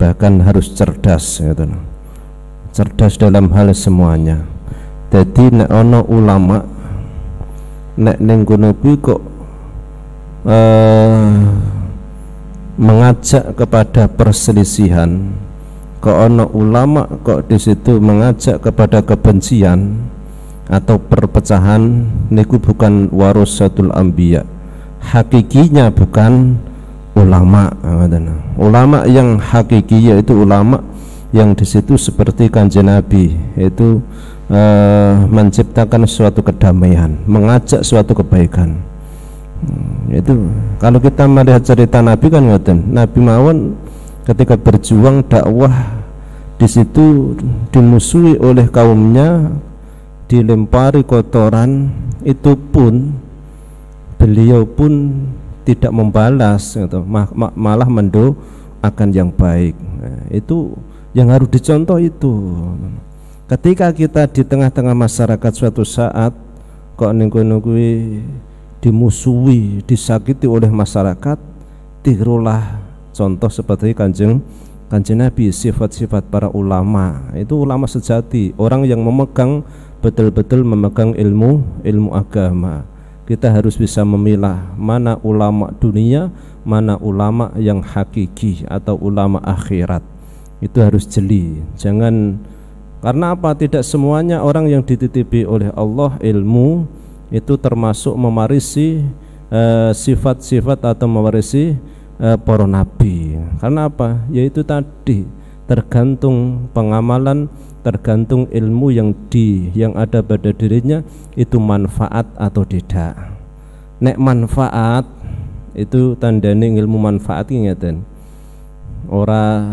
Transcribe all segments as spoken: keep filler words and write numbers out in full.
bahkan harus cerdas gitu. Cerdas dalam hal semuanya. Jadi nek ono ulama nek ning kono kuwi kok uh, mengajak kepada perselisihan, kok ono ulama kok di situ mengajak kepada kebencian atau perpecahan, niku bukan warasatul anbiya. Hakikinya bukan ulama. Ulama yang hakiki yaitu ulama yang di situ seperti Kanjeng Nabi, itu uh, menciptakan suatu kedamaian, mengajak suatu kebaikan. Itu kalau kita melihat cerita Nabi kan ngoten, Nabi mawon ketika berjuang dakwah di situ dimusuhi oleh kaumnya, dilempari kotoran, itu pun beliau pun tidak membalas gitu, malah mendoakan yang baik. Nah, itu yang harus dicontoh itu. Ketika kita di tengah-tengah masyarakat suatu saat kok ning kono kuwi dimusuhi, disakiti oleh masyarakat, tirulah contoh seperti kanjeng kanjeng Nabi, sifat-sifat para ulama. Itu ulama sejati, orang yang memegang betul-betul memegang ilmu ilmu agama. Kita harus bisa memilah mana ulama dunia, mana ulama yang hakiki atau ulama akhirat. Itu harus jeli. Jangan, karena apa? Tidak semuanya orang yang dititipi oleh Allah ilmu itu termasuk mewarisi sifat-sifat uh, atau mewarisi uh, para nabi. Karena apa? Yaitu tadi tergantung pengamalan, tergantung ilmu yang di yang ada pada dirinya itu manfaat atau tidak. Nek manfaat itu tandane ilmu manfaat ngeten. Ora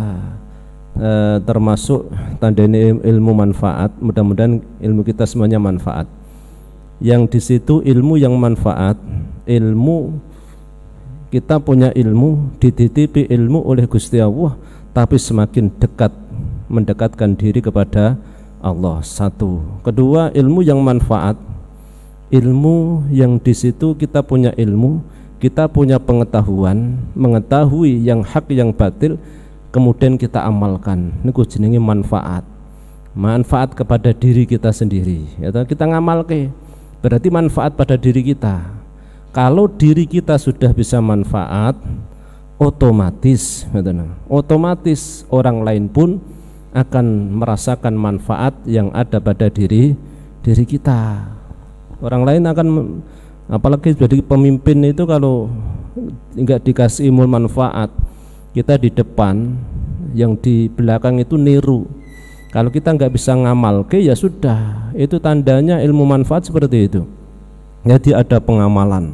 uh, termasuk tandane ilmu manfaat. Mudah-mudahan ilmu kita semuanya manfaat. Yang di situ ilmu yang manfaat, ilmu kita punya ilmu, dititipi ilmu oleh Gusti Allah, tapi semakin dekat mendekatkan diri kepada Allah. Satu. Kedua, ilmu yang manfaat, ilmu yang di situ kita punya ilmu, kita punya pengetahuan, mengetahui yang hak yang batil, kemudian kita amalkan. Niku jenenge manfaat. Manfaat kepada diri kita sendiri. Ya, kita ngamalke. Berarti manfaat pada diri kita. Kalau diri kita sudah bisa manfaat, otomatis otomatis orang lain pun akan merasakan manfaat yang ada pada diri diri kita. Orang lain akan, apalagi jadi pemimpin itu kalau enggak dikasih ilmu manfaat, kita di depan, yang di belakang itu niru. Kalau kita nggak bisa ngamal ke, ya sudah, itu tandanya ilmu manfaat seperti itu. Jadi ada pengamalan.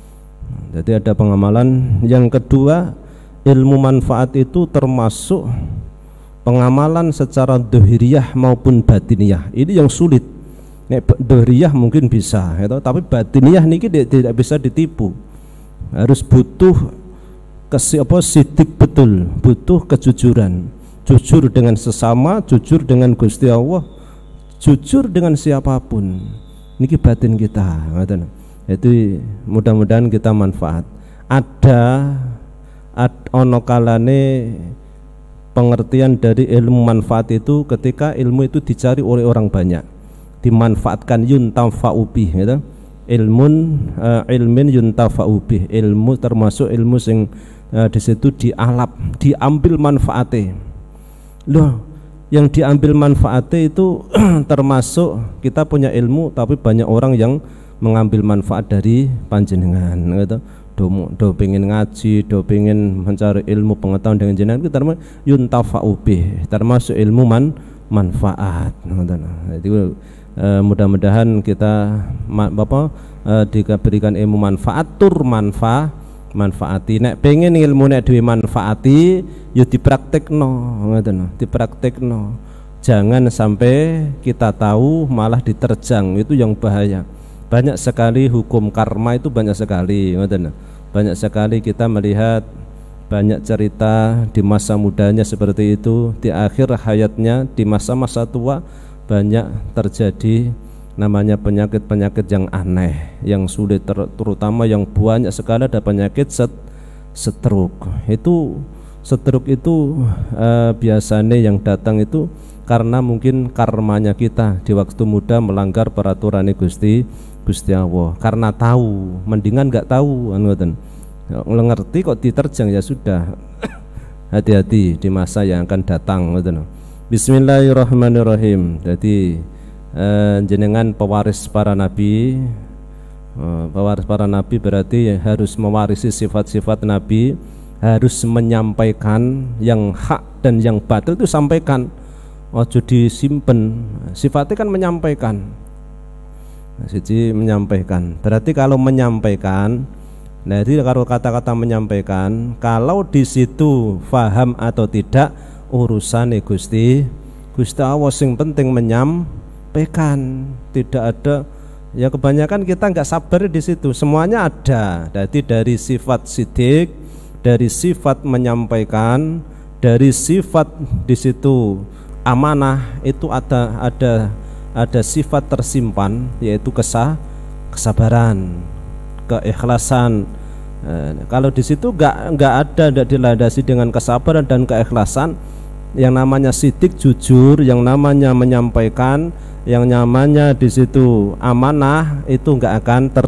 Jadi ada pengamalan. Yang kedua, ilmu manfaat itu termasuk pengamalan secara dohiriyah maupun batiniyah. Ini yang sulit. Nek dohiriyah mungkin bisa, ya, tapi batiniyah niki tidak bisa ditipu. Harus butuh kesi apa sidik betul, butuh kejujuran. Jujur dengan sesama, jujur dengan Gusti Allah, jujur dengan siapapun. Niki batin kita. Itu mudah-mudahan kita manfaat. Ada ad, ono kalane pengertian dari ilmu manfaat itu ketika ilmu itu dicari oleh orang banyak, dimanfaatkan yuntafa'u bih, gitu. Ilmun uh, ilmin yuntafa'u bih, ilmu termasuk ilmu sing uh, di situ dialap, diambil manfaatnya. Loh, yang diambil manfaatnya itu termasuk kita punya ilmu tapi banyak orang yang mengambil manfaat dari panjenengan gitu. Do, do pengen ngaji, do pengen mencari ilmu pengetahuan dengan jenengan, itu termasuk yuntafa'u bih, termasuk ilmu man, manfaat. Jadi uh, mudah-mudahan kita ma, Bapak uh, diberikan ilmu manfaat tur manfaat manfaati. Nek pengen ilmu nek duwe manfaati yo dipraktekno, ngoten, dipraktekno. Jangan sampai kita tahu malah diterjang, itu yang bahaya. Banyak sekali hukum karma itu, banyak sekali, ngoten. Banyak sekali kita melihat banyak cerita di masa mudanya seperti itu, di akhir hayatnya, di masa-masa tua banyak terjadi namanya penyakit-penyakit yang aneh, yang sulit, ter, terutama yang banyak sekali ada penyakit set, stroke. Itu stroke itu uh, biasanya yang datang itu karena mungkin karmanya kita di waktu muda melanggar peraturan Gusti Gusti Allah. Karena tahu, mendingan nggak tahu, ngoten. Ngerti kok diterjang ya sudah. Hati-hati di masa yang akan datang, ngoten. Bismillahirrahmanirrahim. Jadi uh, jenengan pewaris para nabi. Uh, pewaris para nabi berarti harus mewarisi sifat-sifat nabi, harus menyampaikan yang hak dan yang batil itu sampaikan. Ojo disimpen, sifatnya kan menyampaikan. Siji menyampaikan. Berarti kalau menyampaikan, nah jadi kalau kata-kata menyampaikan, kalau di situ faham atau tidak urusan Gusti Gusti Allah, sing penting menyampaikan. Tidak ada, ya kebanyakan kita nggak sabar di situ. Semuanya ada. Jadi dari sifat sidik, dari sifat menyampaikan, dari sifat di situ amanah itu ada ada ada sifat tersimpan, yaitu kesah kesabaran, keikhlasan. Eh, kalau di situ nggak nggak ada, nggak dilandasi dengan kesabaran dan keikhlasan, yang namanya sidik jujur, yang namanya menyampaikan, yang namanya di situ amanah itu nggak akan ter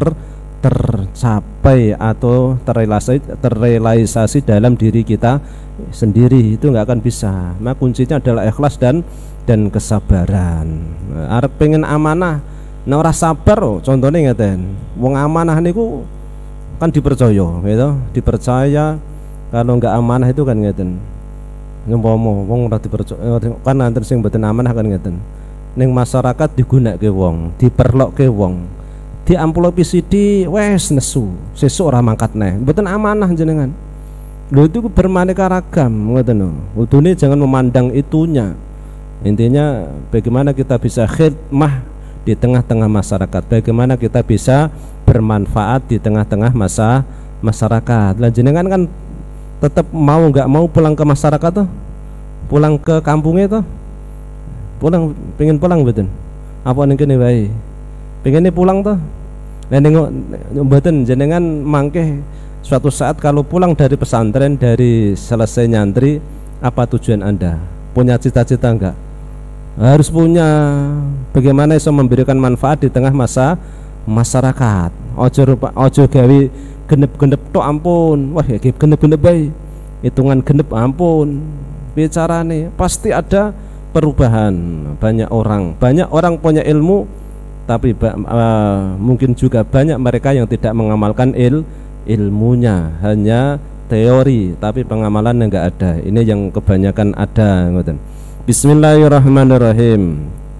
tercapai atau terrealisasi, terrealisasi dalam diri kita sendiri, itu nggak akan bisa. Nah kuncinya adalah ikhlas dan dan kesabaran. Arep pengen amanah, nah ora sabar, oh, contohnya ngeten, wong amanah niku kan dipercaya, gitu, dipercaya. Kalau nggak amanah itu kan ngeten, ngempomo wong ora dipercaya, kan nanti sing mboten amanah kan ngeten. Ning masyarakat digunakake wong, diperlokke wong, di amplopi sidi wes nesu, sesuk ora mangkat neh, mboten amanah jenengan. Lho itu bermaneka ragam, ngoten lho. Udune jangan memandang itunya. Intinya bagaimana kita bisa khidmah di tengah-tengah masyarakat, bagaimana kita bisa bermanfaat di tengah-tengah masa masyarakat. Lah jenengan kan tetap mau nggak mau pulang ke masyarakat tuh, pulang ke kampungnya tuh, pulang, pengen pulang betul. Apa ning kene wae? Pengennya pulang tuh. Lah nengok mboten jenengan mangke suatu saat kalau pulang dari pesantren, dari selesai nyantri, apa tujuan Anda? Punya cita-cita enggak? Harus punya. Bagaimana bisa memberikan manfaat di tengah masa masyarakat. Ojo rupa, ojo gawe genep-genep tok ampun. Wah ya genep-genep bae. Hitungan genep ampun. Bicara nih pasti ada perubahan. Banyak orang, banyak orang punya ilmu, tapi uh, mungkin juga banyak mereka yang tidak mengamalkan il ilmunya, hanya teori tapi pengamalan enggak ada. Ini yang kebanyakan ada, ngoten. Bismillahirrahmanirrahim.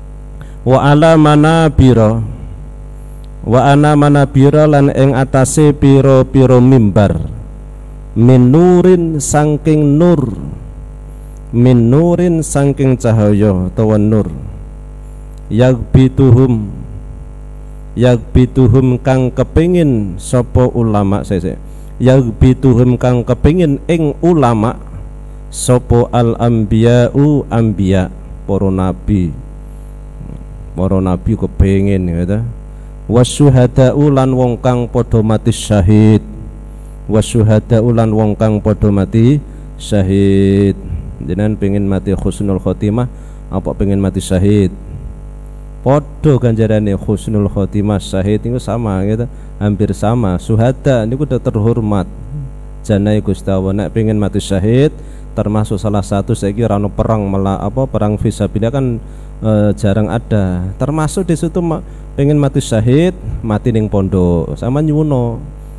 Wa ala manabira, wa ana manabira lan ing atase pira-pira mimbar, min nurin saking nur, min nurin saking cahaya utawa nur, yagbituhum, yagbituhum kang kepingin sapa ulama, sese yagbituhum kang kepingin ing ulama sapa al anbiya'u anbiya, para nabi, para nabi kepingin gitu. Wasyuhada'u lan wong kang padha mati syahid, wasyuhada'u lan wong kang padha mati syahid. Jenengan pengen mati husnul khotimah apa pengen mati syahid? Podo ganjarane husnul khotimah syahid itu sama gitu, hampir sama. Syuhada niku udah terhormat. Janai Gusti Allah nek pengen mati syahid termasuk salah satu saiki ora ono perang malah apa perang fisabilillah kan e, jarang ada. Termasuk di situ ma, pengen mati syahid mati ning pondok sama nyuwuno.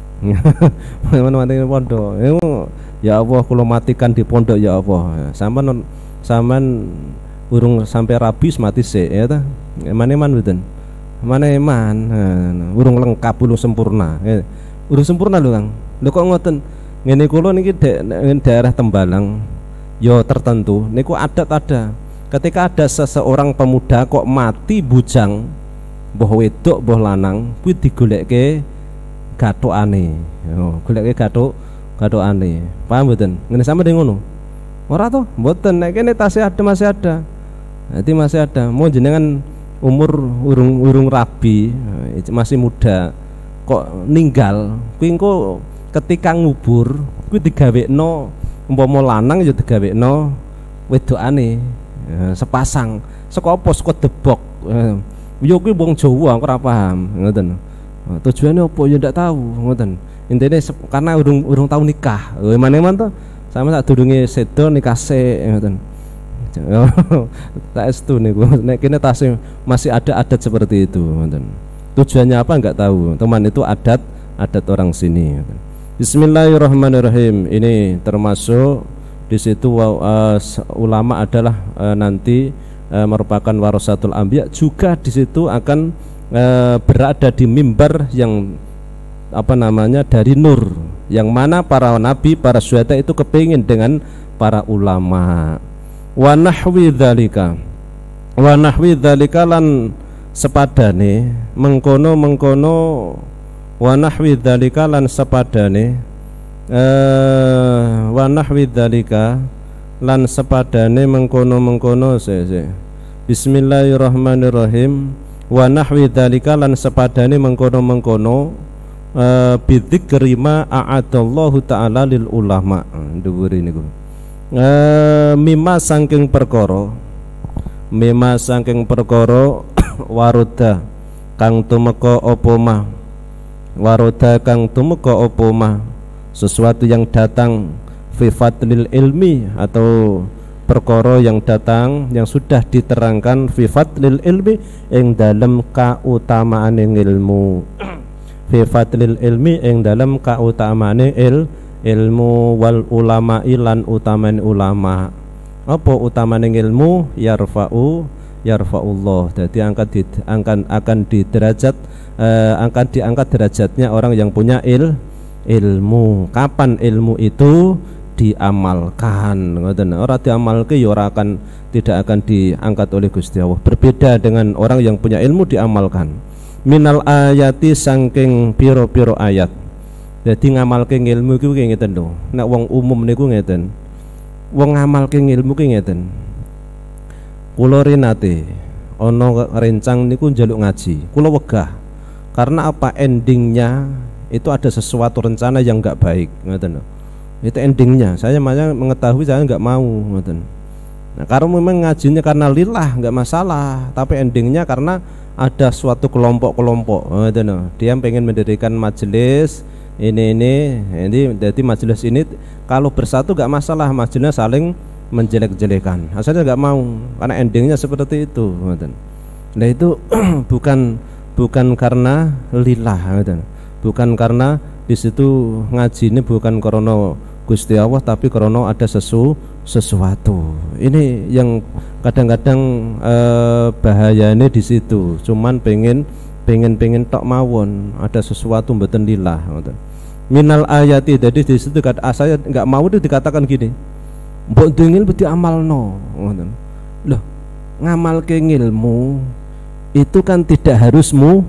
Mati ning pondok. Ya Allah kula matikan di pondok ya Allah. Sampean sampean urung sampai rabis mati sik ya ta. Mane man mboten. Mane man. Urung lengkap urung sempurna. Urung sempurna lho Kang. Lho kok ngoten? Ngene kula niki da daerah Tembalang yo tertentu niku adat ada. Ketika ada seseorang pemuda kok mati bujang, mbah wedok mbah lanang, kuwi digolekke gathokane. Yo, golekke gathok gathokane. Paham mboten? Ngene sampe ngono. Ora to? Mboten, nek kene tasih ada masih ada. Nanti masih ada. Mau jenengan umur urung urung rabi, masih muda kok ninggal, kuwi engko ketika ngubur kuwi digawekno umpama lanang ya digawekno wedokane sepasang saka apa saka debok. Yo kuwi wong Jawa aku ora paham ngoten. Tujuannya apa ya ndak tahu ngoten. Intine karena urung urung tau nikah. Emane-man to sama sak durunge sedo nikah sik ngoten. Tak estu niku nek kene tasih masih ada adat seperti itu ngoten. Tujuannya apa enggak tahu. Teman itu adat adat orang sini ngoten. Bismillahirrahmanirrahim. Ini termasuk di situ uh, ulama adalah uh, nanti uh, merupakan warasatul anbiya, juga di situ akan uh, berada di mimbar yang apa namanya dari nur, yang mana para nabi, para syuhada itu kepingin dengan para ulama. Wa nahwi dzalika wa nahwi dzalika lan sepadane mengkono mengkono wa nahwi dzalika lan sepadane uh, wa nahwi dzalika lan sepadane mengkono mengkono se, se. Bismillahirrahmanirrahim. Wa nahwi dzalika lan sepadane mengkono mengkono uh, bidzikri ma a'adallahu ta'ala lil ulama. Dhuwur niku Uh, mima saking perkara mima saking perkara waruda kang tumeka apa mah waruda kang tumeka apa mah sesuatu yang datang fi fadlil ilmi, atau perkara yang datang yang sudah diterangkan fi fadlil ilmi ing dalam kautamaan ilmu fi fadlil ilmi ing dalam kautamaan ilmu ilmu wal ulama ilan utaman ulama. Apa utamane ilmu? Yarfa'u yarfa'ullah. Jadi angkat di, akan akan di derajat eh, akan diangkat derajatnya orang yang punya il ilmu. Kapan ilmu itu diamalkan? Ngoten. Ora diamalke ya ora akan tidak akan diangkat oleh Gusti Allah. Berbeda dengan orang yang punya ilmu diamalkan. Minal ayati saking piro-piro ayat. Jadi ngamalke ilmu ku ngeten lho. Nek wong umum niku ngeten. Wong ngamalke ilmu ku ngeten. Kula rinate ana rencang niku njaluk ngaji. Kula wegah. Karena apa, endingnya itu ada sesuatu rencana yang enggak baik, ngoten lho. Itu endingnya. Saya makanya mengetahui saya enggak mau, ngoten. Nah, kalau memang ngajinya karena lillah enggak masalah, tapi endingnya karena ada suatu kelompok-kelompok, ngoten lho. Dia pengen mendirikan majelis ini ini ini jadi majelis ini kalau bersatu gak masalah, majelisnya saling menjelek-jelekan, asalnya gak mau karena endingnya seperti itu. Nah itu bukan bukan karena lillah, bukan karena di situ ngaji ini bukan karena Gusti Allah, tapi karena ada sesu sesuatu. Ini yang kadang-kadang eh, bahayanya di situ. Cuman pengen pengen-pengen tok mawon, ada sesuatu mboten lillah. Minal ayati, jadi di situ kata saya enggak mau itu dikatakan gini. Mbok dengil beti amalno. Loh, ngamalke ilmu itu kan tidak harus mu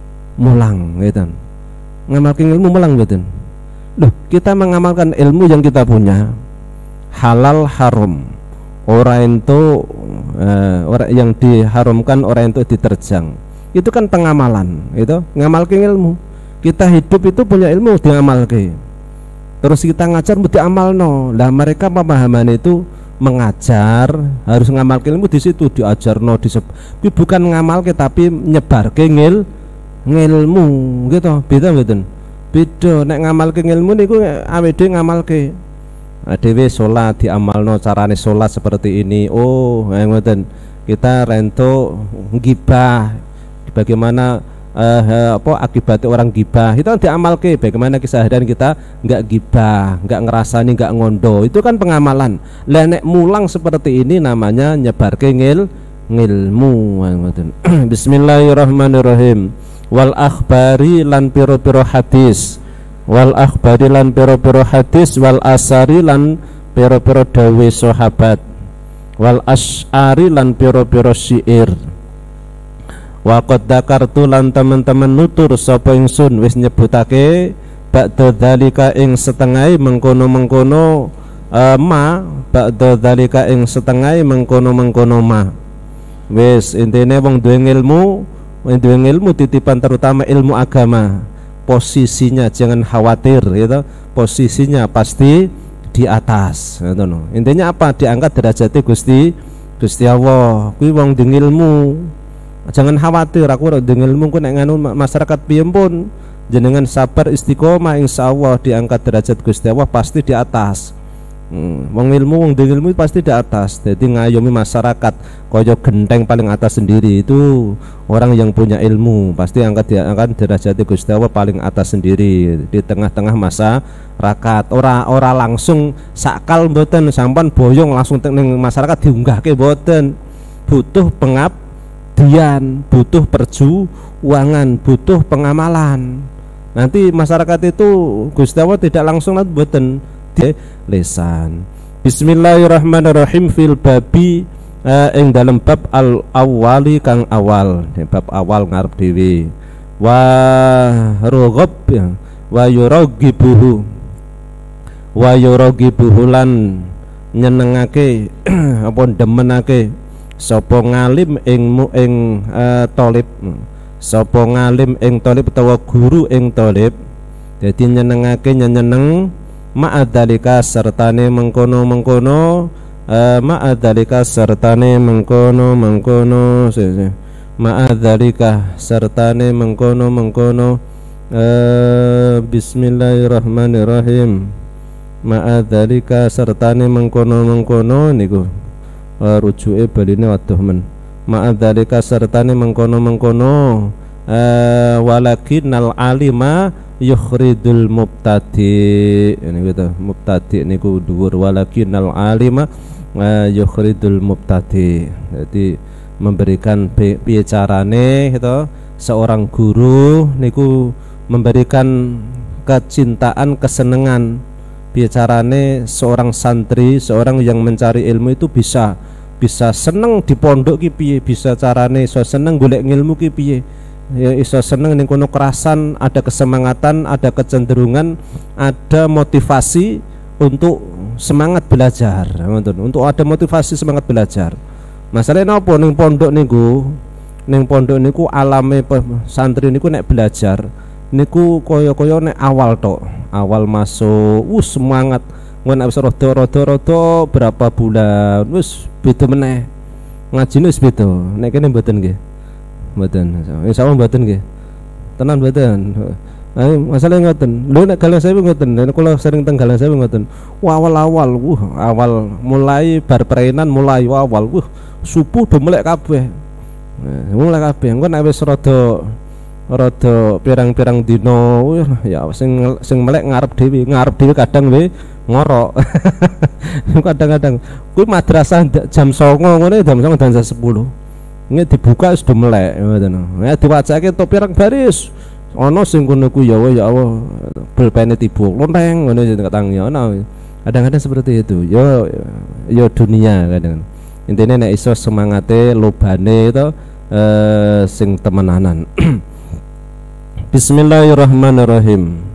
mulang, gitu. Ngamalke ilmu mulang, gitu. Loh, kita mengamalkan ilmu yang kita punya halal haram. Orang itu eh, orang yang diharamkan, orang itu diterjang. Itu kan pengamalan, itu ngamalke ilmu. Kita hidup itu punya ilmu diamalke. Terus kita ngajar mesti amalno. Lah mereka pemahaman itu mengajar harus ngamalke ilmu di situ diajarno disebut. Bukan ngamalke tapi nyebarke ngil ngilmu gitu. Beda mboten? Beda. Nek ngamalke ilmu niku awake dhewe ngamalke. Dhewe salat diamalno carane salat seperti ini. Oh, ngoten. Kita rento gibah. Bagaimana uh, apa akibatnya orang gibah itu kan diamalke. Bagaimana keseharian kita nggak gibah, nggak ngerasani, nggak ngondo, itu kan pengamalan. Lenek mulang seperti ini namanya nyebarke ngil ngilmu. Bismillahirrahmanirrahim. Wal akhbari lan piro-piro hadis, wal akhbari lan piro-piro hadis, wal asari lan piro-piro dawe sahabat, wal asy'ari lan piro-piro syair. Wa qad dzakartu lan teman-teman nutur sapa ingsun wis nyebutake ba'da dzalika ing setengah mengkono-mengkono uh, ma ba'da dzalika ing setengah mengkono-mengkono ma. Wis intine wong duwe ilmu, wong duwe ilmu titipan terutama ilmu agama. Posisinya jangan khawatir gitu. Posisinya pasti di atas. Intinya apa? Diangkat derajatnya Gusti Gusti Allah. Kuwi wong ndeng ilmu. Jangan khawatir, aku ora ndeng ilmu ku nek nganu masyarakat piye pun jenengan sabar istiqomah insyaallah diangkat derajat Gusti Allah pasti di atas. Hmm, wong ilmu wong ndeng ilmu pasti di atas. Jadi ngayomi masyarakat kaya genteng paling atas sendiri itu orang yang punya ilmu pasti angkat diangkat derajat Gusti Allah paling atas sendiri di tengah-tengah masyarakat. Ora ora langsung sakal mboten sampean boyong langsung ning masyarakat diunggahke mboten. Butuh pengabdian, butuh perjuangan, butuh pengamalan. Nanti masyarakat itu Gusti Allah tidak langsung mboten lesan. Bismillahirrahmanirrahim fil babi uh, ing dalam bab al awali kang awal, bab awal ngarep dhewe. Wa rughab wa yuragibuhu wa yuragibuhu lan nyenengake apa demenake sapa ngalim ing mu ing uh, thalib, sapa ngalim ing thalib utawa guru ing thalib. Dadi nyenengake nyeneng ma'adzalika sertane mengkono-mengkono uh, ma'adzalika sertane mengkono-mengkono ma'adzalika sertane mengkono-mengkono uh, bismillahirrahmanirrahim ma'adzalika sertane mengkono-mengkono niku uh, rujuke baline waduh men ma'adzalika sertane mengkono-mengkono uh, walakinnal alima yukhridul mubtadi. Ini gitu, mubtadi niku dhuwur walakinnal alima uh, yukhridul mubtadi. Jadi memberikan piye carane gitu seorang guru niku memberikan kecintaan, kesenangan. Piye carane seorang santri, seorang yang mencari ilmu itu bisa bisa seneng di pondok ki piye, bisa carane iso seneng golek ilmu ki piye. Ya iso seneng ning kono kerasan, ada kesemangatan, ada kecenderungan, ada motivasi untuk semangat belajar, untuk ada motivasi semangat belajar. Masalahnya napa ning pondok niku, ning pondok niku alame santri niku nek belajar niku kaya-kaya nek awal tok, awal masuk, wus semangat, ngono wis rada-rada berapa bulan, wis beda meneh. Ngajine wis beda, nek kene mboten nggih. Mboten. Insyaallah mboten nggih. Tenan mboten. Ayo masalah ngoten. Lho nek Galang Sewu ngoten, nek kula sering teng Galang Sewu ngoten. Wah awal-awal, wuh, awal mulai bar perainan mulai awal, wuh, subuh do melek kabeh. Nah, mulai kabeh. Engko nek wis rada rada pirang-pirang dina, wuh, ya sing sing melek ngarep dhewe, ngarep dhewe kadang we ngorok. Kadang-kadang kuwi madrasah jam songo ngene jam songo dan jam sepuluh. Ini dibuka sudah melek ngoten. Ya diwacake to pirang baris. Ana sing kono ku ya ya Allah, pulpene tiba lonteng ngono sing katang ya ana. Kadang-kadang seperti itu. Yo yo dunia kadang. Intine nek iso semangate lobane to eh sing temenanan. Bismillahirrahmanirrahim.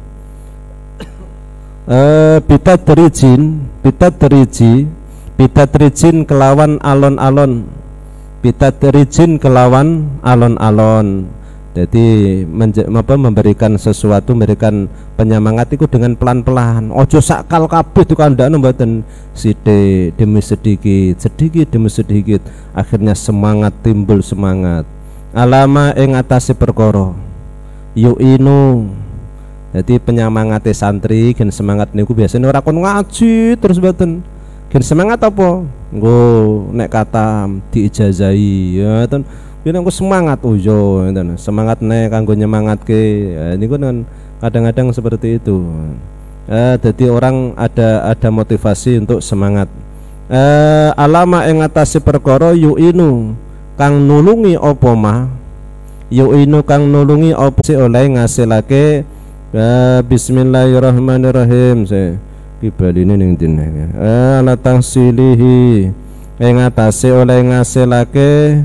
Eh bitadrijin, bitadriji, bitadrijin kelawan alon-alon. Bitadrijin kelawan alon-alon. Jadi apa, memberikan sesuatu, memberikan penyemangat itu dengan pelan-pelan. Ojo sakal kabeh dikandakno mboten, sithik demi sedikit, sedikit demi sedikit, akhirnya semangat, timbul semangat. Alama ing atase perkara yu'inu. Jadi penyemangate santri gen semangat niku biasanya ora kon ngaji terus mboten. Gen semangat apa? Nggo nek kata diijazahi ya ten yen aku semangat ujo ten semangat nek kanggo nyemangatke. Ya, niku kan kadang-kadang seperti itu. Eh jadi orang ada ada motivasi untuk semangat. Eh alama ing ngatasi perkara yu'inu kang nulungi apa mah. Yu'inu kang nulungi apa si oleh ngasilake. Eh bismillahirrahmanirrahim. Se kibaline ning dene ala tangsilihi ing atase oleh ngasilake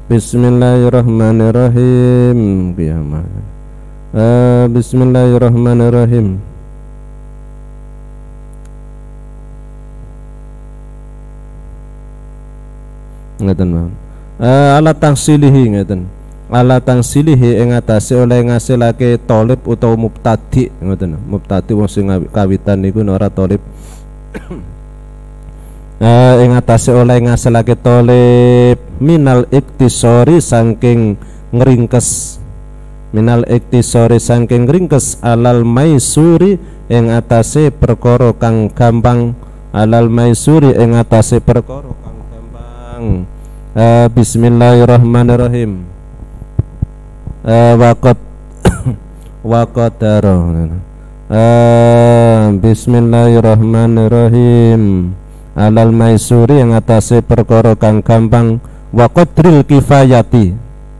bismillahirrahmanirrahim qiyamah uh, bismillahirrahmanirrahim ngeten mawon uh, ala tangsilihi ngeten ala tangsilihi ing atase oleh ngasilake thalib utawa mubtadi ngoten. Mubtadi wong sing kawitan niku ora thalib. uh, ing atase oleh ngasilake tolib minal iktisori saking ngringkes minal iktisori saking ngringkes alal maisuri ing atase perkara kang gampang alal maisuri ing atase perkara kang gampang. uh, Bismillahirrahmanirrahim. uh, waqad waqadara uh, Bismillahirrahmanirrahim. Alal maisuri yang atase perkara kang gampang wa qadril kifayati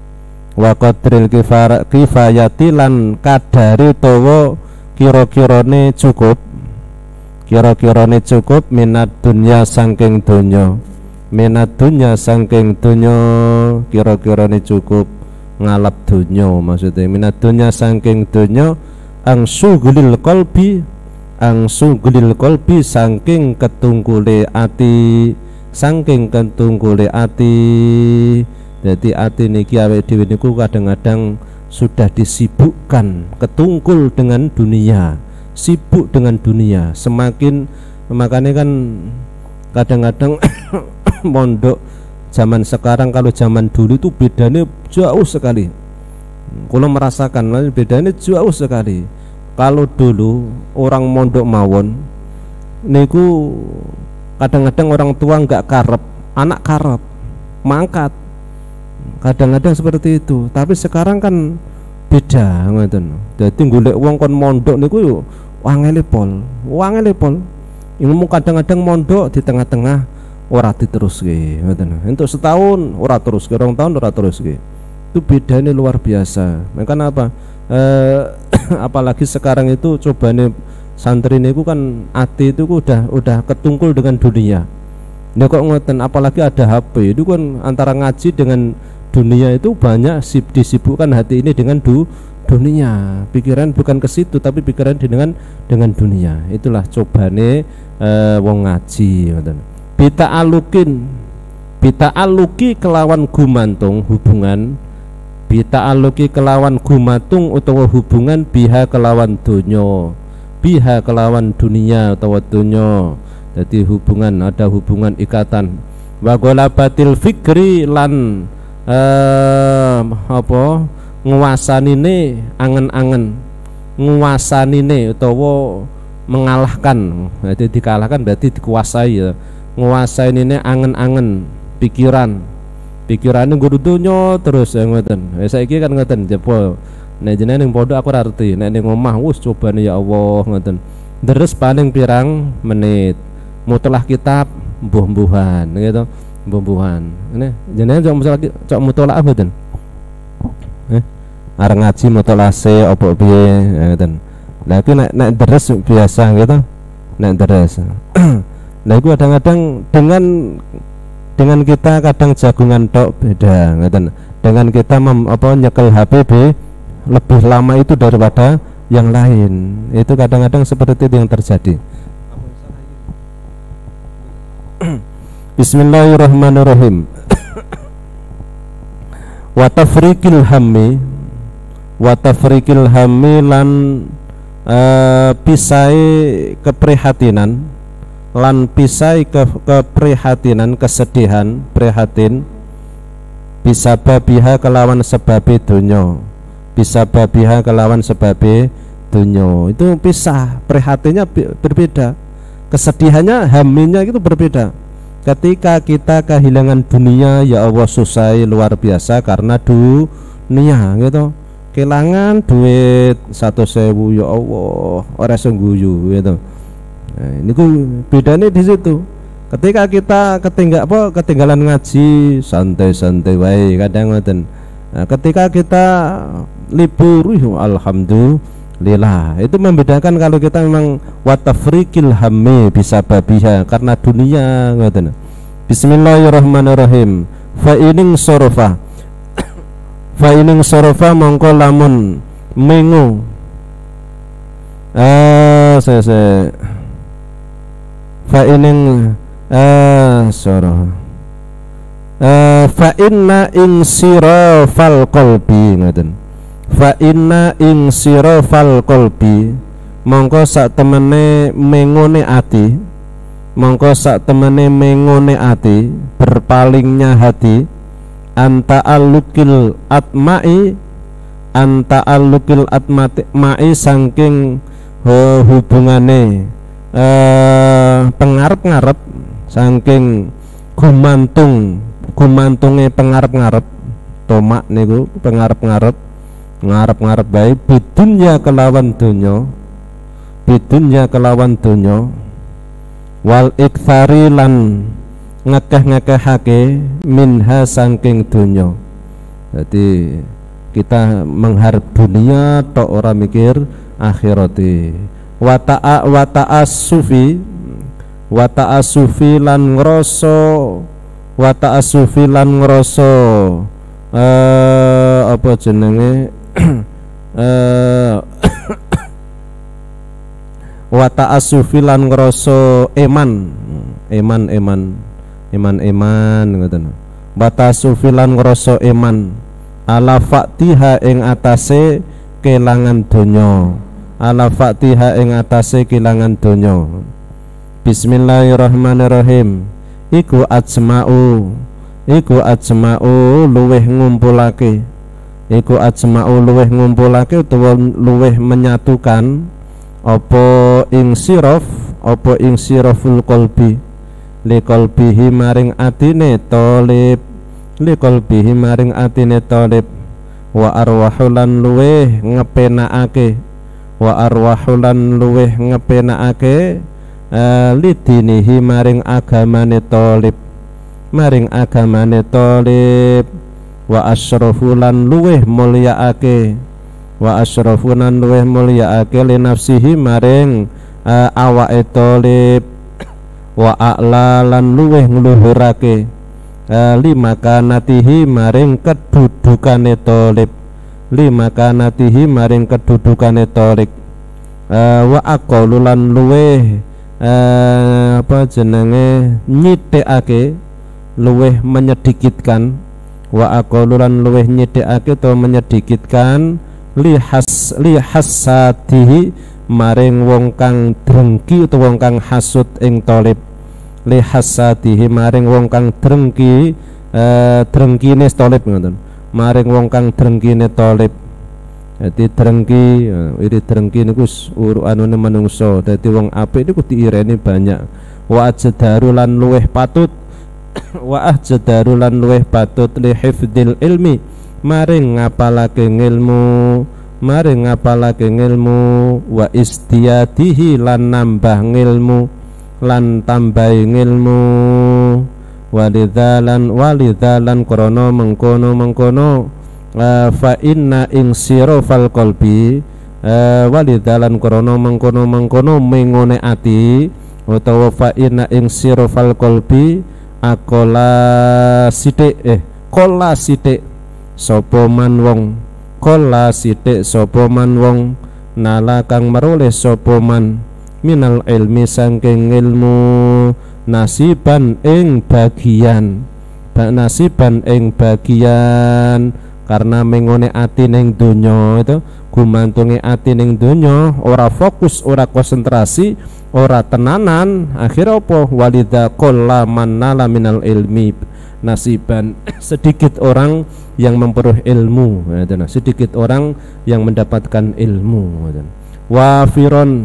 wa qadril kifayati lan kadari utawa kira-kirane cukup kira-kirane cukup minat dunya saking donya minat dunya saking donya kira-kirane cukup ngalap donya maksudnya minat dunya saking donya ang sugulil qalbi ang sugulil qalbi saking ketungkule ati saking ketungkule ati. Jadi ati niki awake dhewe niku kadang-kadang sudah disibukkan ketungkul dengan dunia, sibuk dengan dunia. Semakin makanya kan kadang-kadang mondok zaman sekarang kalau zaman dulu itu bedanya jauh sekali. Kalau merasakan bedanya jauh sekali. Kalau dulu orang mondok mawon niku kadang-kadang orang tua nggak karep, anak karep, mangkat. Kadang-kadang seperti itu. Tapi sekarang kan beda ngoten. Dadi golek wong kon mondok niku yo wangele pol, wangele pol. Ilmu kadang-kadang mondok di tengah-tengah ora diteruske ngoten. Untuk setahun ora teruske, rong tahun ora teruske. Itu bedanya luar biasa. Makanya apa? Eh, apalagi sekarang itu cobane santri niku kan ati itu udah udah ketungkul dengan dunia. Nek kok ngoten, apalagi ada H P itu kan antara ngaji dengan dunia itu banyak sib disibukkan hati ini dengan du, dunia. Pikiran bukan ke situ tapi pikiran dengan dengan dunia. Itulah cobane eh, wong ngaji ngoten. Bita alukin bita aluki kelawan gumantung hubungan bita aluki kelawan gumantung utawa hubungan biha kelawan dunya biha kelawan dunia utawa dunya. Jadi hubungan ada hubungan ikatan wa golabatil fikri lan eh, apa nguasanine angen-angen nguasanine utawa mengalahkan. Jadi dikalahkan berarti dikuasai ya. Nguasain ini angen-angen pikiran pikirannya guru dunya terus ya ngoten. Ya saiki kan ngoten jebol nek jenenge ning pondok aku ora ngerti nek ning omah wis cobane ya Allah ngoten. Deres paling pirang menit mutalah kitab mbuh-mbuhan gitu mbuh-mbuhan ini jenenge cok mutolah cok mutolah mboten eh arep ngaji mutolah se opo piye ngoten. Lah iki nek nek deres biasa gitu nek deres. Nah itu kadang-kadang dengan dengan kita kadang jagungan tok beda ngoten. Dengan kita mem, apa nyekel H P B lebih lama itu daripada yang lain. Itu kadang-kadang seperti itu yang terjadi. Bismillahirrahmanirrahim. Wa tafriqil hammi wa tafriqil hammi lan uh, pisai keprihatinan lan pisai ke keprihatinan kesedihan prihatin bisa babiha kelawan sebabe dunya bisa babiha kelawan sebabe dunya itu pisah prihatinnya berbeda kesedihannya haminya itu berbeda. Ketika kita kehilangan dunia ya Allah susah luar biasa karena dunia gitu kehilangan duit satu sewu ya Allah ora sengguyu gitu. Nah, ini ku bedanya di situ. Ketika kita ketinggal apa ketinggalan ngaji santai-santai wae kadang ngoten. Nah, ketika kita libur alhamdulillah itu membedakan kalau kita memang watafrikil hammi bisa babiha karena dunia ngoten. Bismillahirrahmanirrahim. Fa ining sorofa fa ining sorofa mongko lamun mengu ah saya saya fa ining ah sorofa Uh, fa inna insirafal qalbi ngoten. Fa inna insirafal qalbi mongko sak temene mengone ati mongko sak temene mengone ati, berpalingnya hati, anta alukil atma'i, anta alukil atma'i saking uh, hubungane uh, pengarep-ngarep, saking gumantung gumantunge pengarep-ngarep, tomak niku pengarep-ngarep, ngarep-ngarep bae bidunya kelawan donya, bidunya kelawan donya, wal iktsari lan ngekeh-ngekehake minha saking donya. Jadi kita mengharap dunia tok ora mikir akhirati. Wa ta'a wa ta'assufi wa ta'assufi lan ngrasa wa ta'assufi lan ngrasa eh apa jenenge eh wa ta'assufi lan ngrasa eman eman eman eman eman ngoten. Wa ta'assufi lan ngrasa eman ala fatiha ing atase kelangan donya, ala fatiha ing atase kelangan donya. Bismillahirrahmanirrahim. Iku ajma'u, iku ajma'u luweh ngumpulake, iku ajma'u luweh ngumpulake utawa luweh menyatukan apa ing siraf, apa ing siraful qalbi, li qalbihi maring atine talib, li qalbihi maring atine talib, wa arwahulan luweh ngepenakake, wa arwahulan luweh ngepenakake uh, li dinihi maring agamane talib, maring agamane talib, wa asyrafulan luweh mulyaake, wa asyrafulan luweh mulyaake li nafsihi maring uh, awake talib, wa a'lalan luweh ngluhurake uh, lima kanatihi maring kedudukane talib, lima kanatihi maring kedudukane talib, uh, wa aqalulan luweh uh, apa jenenge nyithikake, luweh menyedikitkan, wa aqalulan luweh nyithikake atau menyedikitkan lihas lihasatihi maring wong kang drengki utawa wong kang hasud ing talib, lihasatihi maring wong kang drengki eh, drengkine talib ngoten, maring wong kang drengkine talib. Dadi drengki iki drengki niku uru anune manungsa, dadi wong apik niku diireni banyak. Wa ajdaru lan luweh patut wa ajdaru lan luweh patut li hifdzil ilmi maring ngapalake ngilmu, maring ngapalake ngilmu, wa istiyadihi lan nambah ngilmu, lan tambahi ngilmu, walidzalan walidzalan krana mengkono mengkono uh, fa inna insirafal qalbi uh, walidzalan krana mengkono mengkono mengone ati utawa fa inna insirafal qalbi akola sithik eh kola sithik sapa man wong, kola sithik sapa man wong, nala kang meroleh sapa man minal ilmi saking ilmu, nasiban ing bagian, bak nasiban ing bagian, karena mengone ati ning donya itu, gumantunge ati ning donya, ora fokus, ora konsentrasi, ora tenanan, akhirnya apa? Walidha kola man nala minal ilmi nasiban, sedikit orang yang memperoleh ilmu, ya, sedikit orang yang mendapatkan ilmu. Wafiron,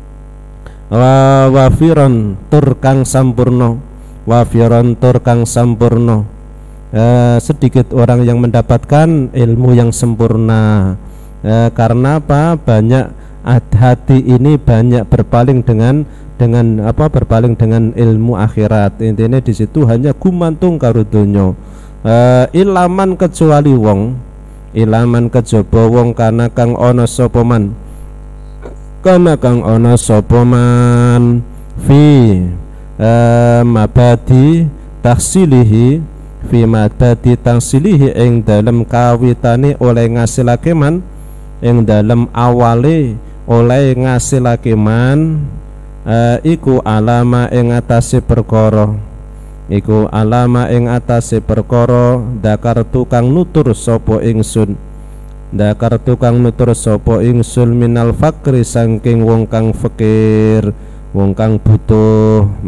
wa wafiron turkang sampurno, wafiron turkang sampurno, eh, sedikit orang yang mendapatkan ilmu yang sempurna. Eh, karena apa? Banyak hati ini banyak berpaling dengan dengan apa berpaling dengan ilmu akhirat. Intinya di situ hanya gumantung karo donya. Uh, ilaman kecuali wong, ilaman kejaba wong kana kang ana sapa man, kana kang ana sapa man fi uh, mabadi tahsilihi, fi mabadi tahsilihi ing dalem kawitane oleh ngasilake man, ing dalem awale oleh ngasilake man. Uh, iku alama ing atase perkara, iku alama ing atase perkara dakar tukang nutur sapa ingsun, dakar tukang nutur sapa ingsun minal fakri saking wong kang fakir, wong kang butuh,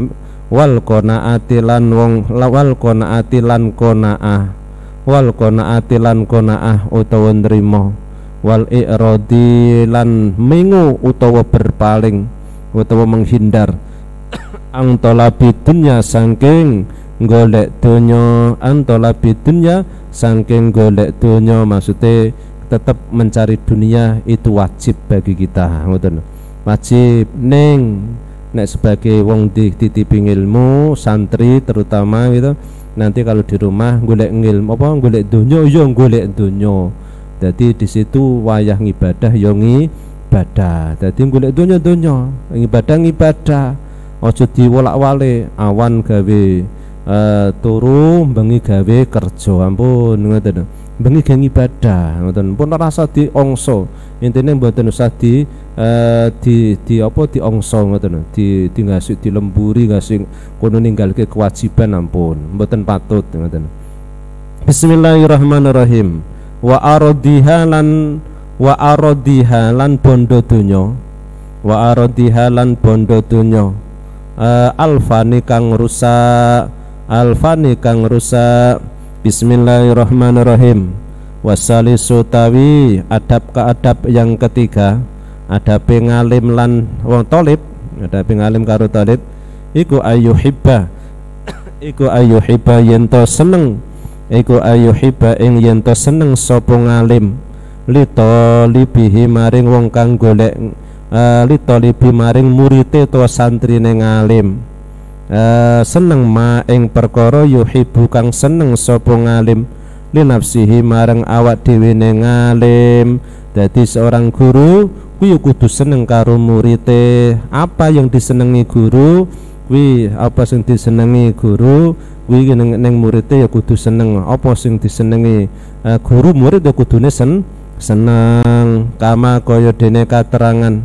wal qanaati lan wong wal qanaati lan qanaah wal qanaati lan qanaah utawa nrimo wal i'radi lan mengu utawa berpaling utawa menghindar ang tolabi dunya saking golek donya ang tolabi dunya saking golek donya maksudnya tetap mencari dunia itu wajib bagi kita ngoten wajib ning nek sebagai wong dititipi ilmu santri terutama gitu nanti kalau di rumah golek ilmu apa golek donya yo golek donya jadi di situ wayah ngibadah yo ngibadah jadi golek donya donya ngibadah ngibadah ojo diwolak-walik awan gawe uh, turu bengi gawe kerja ampun ngoten bengi gawe ibadah ngoten pun rasa diongso intine mboten usah di Uh, di di apa di ongso ngoten di di ngasih di lemburi ngasih kono ninggalke kewajiban ampun mboten patut ngoten. Bismillahirrahmanirrahim. Wa aradiha lan wa aradiha lan bondo donya wa aradiha lan bondo donya uh, alfani kang rusak alfani kang rusak. Bismillahirrahmanirrahim. Wasalisu tawi adab ke adab yang ketiga ada pengalim lan wong tolib ada pengalim karo tolib iku ayyuhibba iku ayyuhibba yen to seneng iku ayyuhibba ing yen to seneng sapa ngalim li tolibihi maring wong kang golek uh, li tolibi maring murite to santrine ngalim uh, seneng ma ing perkara yuhibbu kang seneng sapa ngalim li nafsihi marang awak dhewe ngalim. Jadi seorang guru kuwi kudu seneng karo murite. Apa yang disenengi guru kuwi apa sing disenengi guru kuwi ning, ning murite ya kudu seneng. Apa sing disenengi uh, guru murid ya kudune sen seneng. Kama kaya dene katerangan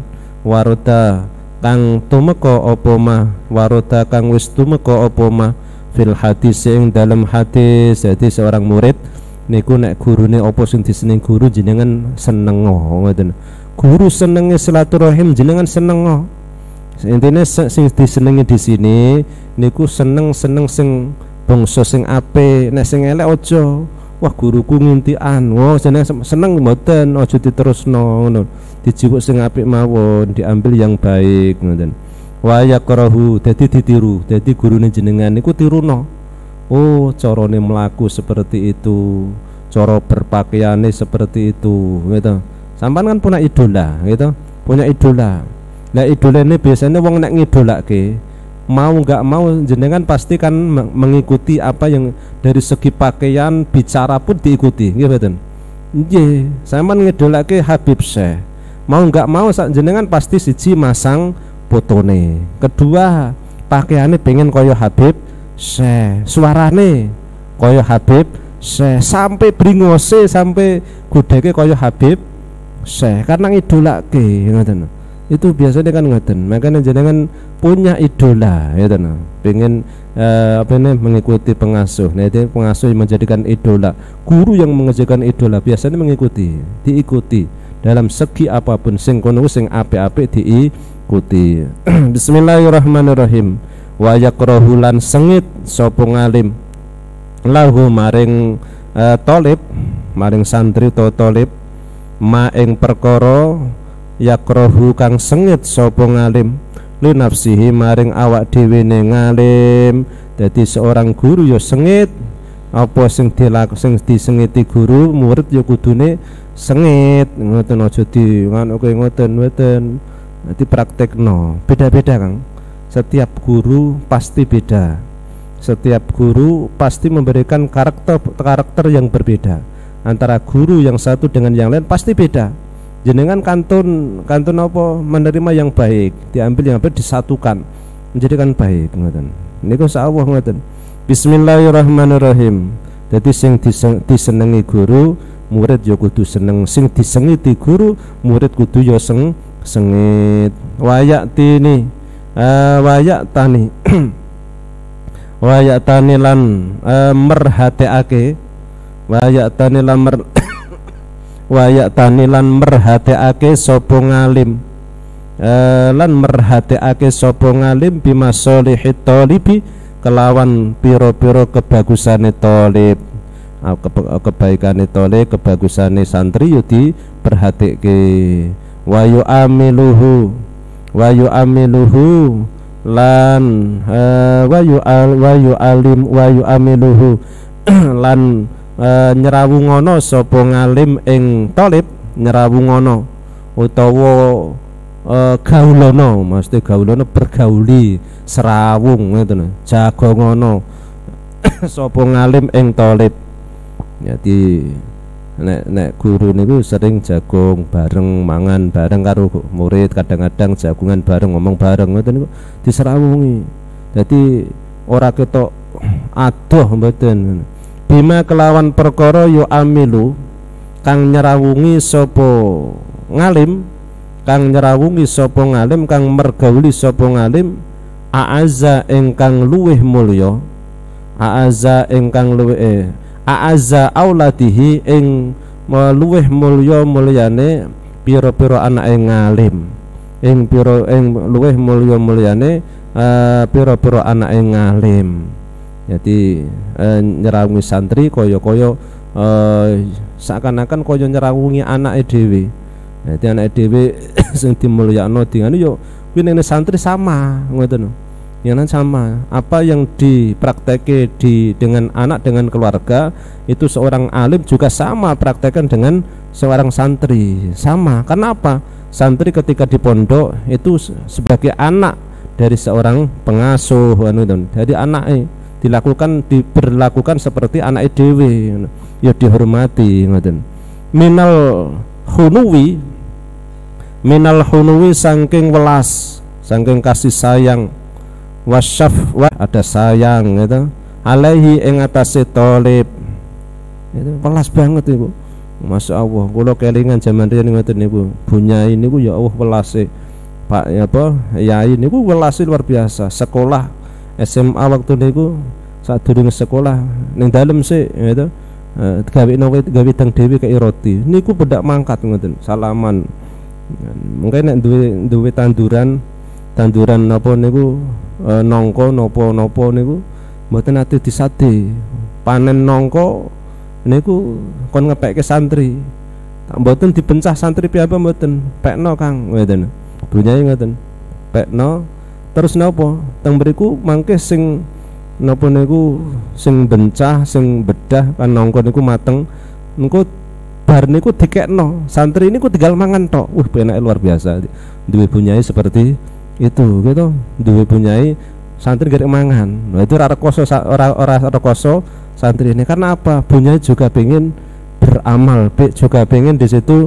waroda kang tumeka apa mah waroda kang wis tumeka apa mah fil hadis ing dalam hadis. Jadi seorang murid niku nek gurune apa sing diseneng guru jenengan seneng ngoten. Guru senenge silaturahim jenengan seneng. Intine sing disenengi di sini niku seneng-seneng sing bangsa sing apik, nek sing elek aja. Wah guruku ngintian. Wah jenengan seneng mboten aja diterusno ngono. Dijupuk sing apik mawon, diambil yang baik ngoten. Wa yakrahu dadi ditiru. Dadi gurune jenengan niku tiruno. Oh carane melaku seperti itu, cara berpakaiane seperti itu gitu. Sampean kan punya idola gitu, punya idola. Nah idola ini biasanya wong nek ngidolake mau nggak mau jenengan pasti kan mengikuti apa yang dari segi pakaian bicara pun diikuti gitu kan. Nggih, sampean ngidolake Habib Syekh. Mau nggak mau jenengan pasti siji masang fotone. Kedua, pakaiannya pengen koyo Habib Syekh, suarane kaya Habib Syekh, sampai bringose sampai gudeke kaya Habib Syekh karena ngidolake ngoten. Itu biasanya kan ngoten. Makanya jenengan punya idola ya tenan. Pengen eh, apa ini mengikuti pengasuh. Nah, itu pengasuh yang menjadikan idola. Guru yang menjadikan idola biasanya mengikuti, diikuti dalam segi apapun sing kono sing apik-apik diikuti. Bismillahirrahmanirrahim. Wa yakrahu lan sengit sapa ngalim lahu maring uh, tolib maring santri to tolib ma ing perkara yakrahu kang sengit sapa ngalim li nafsihi maring awak dhewe ngalim. Dadi seorang guru ya sengit apa sing dilaku sing disengiti guru murid ya kudune sengit ngoten aja di ngono kowe ngoten ngoten nanti praktekno beda-beda Kang. Setiap guru pasti beda. Setiap guru pasti memberikan karakter karakter yang berbeda. Antara guru yang satu dengan yang lain pasti beda. Jenengan kantun kantun apa menerima yang baik, diambil yang baik disatukan menjadikan baik ngoten. Niku sawah ngoten. Bismillahirrahmanirrahim. Jadi sing disenengi guru, murid ya kudu seneng. Sing disengiti guru, murid kudu ya seng sengit. Wayak tini Uh, wayak tani wayak tani lan uh, merhateake wayak tani lan mer wayak tani lan merhateake sapa ngalim uh, lan merhatiake sapa ngalim bimasolihit thalibi kelawan piro-piro kebagusane thalib, kebaikane thalib, kebagusane santri yo diperhatike. Wa yu'amiluhu wa yu'amiluhu lan uh, wa yu'al wa yu'alim wa yu'amiluhu lan uh, nyerawungono sapa ngalim ing thalib, nyerawungono utawa uh, gaulono, mesti gaulono bergauli, serawung ngoten, jagongono sapa ngalim ing thalib. Jadi nek nek guru niku sering jagong bareng, mangan bareng karo murid, kadang-kadang jagungan bareng, ngomong bareng ngoten niku diserawungi. Jadi ora ketok adoh mboten. Bima kelawan perkara yu amilu kang nyerawungi sapa ngalim, kang nyerawungi sapa ngalim, kang mergauli sapa ngalim a'azza ingkang luweh mulya, a'azza ingkang luweh eh, a'azza auladihi ing luweh mulya mulyane pira-pira anake ngalim, ing pira ing luweh mulya mulyane uh, pira-pira anake ngalim. Jadi uh, nyerawungi santri kaya-kaya uh, seakan-akan kaya nyerawungi anake dhewe. Dadi anake dhewe sing dimulyakno dingane yo kuwi ning santri sama ngoten. Yang sama apa yang dipraktekke di dengan anak, dengan keluarga, itu seorang alim juga sama praktekkan dengan seorang santri, sama. Karena apa? Santri ketika di pondok itu sebagai anak dari seorang pengasuh, jadi anaknya dilakukan diberlakukan seperti anak dewe, ya dihormati. Minal hunuwi, minal hunuwi saking welas, saking kasih sayang, wasyaf wa ada sayang itu alaihi ing atase thalib, itu welas banget ibu. Masya Allah, kula kelingan zaman riyen ngoten niku, bunyai niku ya Allah welase Pak ya apa yai niku welase luar biasa. Sekolah S M A waktu niku sadurunge sekolah ning dalem sik gitu, gawe nowe gawe teng dhewe kaya roti niku bedak mangkat ngoten, salaman. Mungkin nek duwe duwe tanduran tanduran napa niku e, nangka napa-napa niku mboten ate disade. Panen nangka niku kon ngepekke santri. Tak mboten dipencah santri piyambak mboten. Pekno Kang ngoten. Bunyai ngoten. Pekno terus napa? Teng mriku mangke sing napa niku sing bencah, sing bedah kan nangka niku mateng. Engko bar niku dikekno. Santri niku tinggal mangan tok. Wah, penake luar biasa. Duwe bunyai seperti itu gitu, duwe bunyai santri gak mangan. Nah, itu ora rekoso ora ora rekoso santri ini. Karena apa? Bunyai juga pengen beramal, juga pengen di situ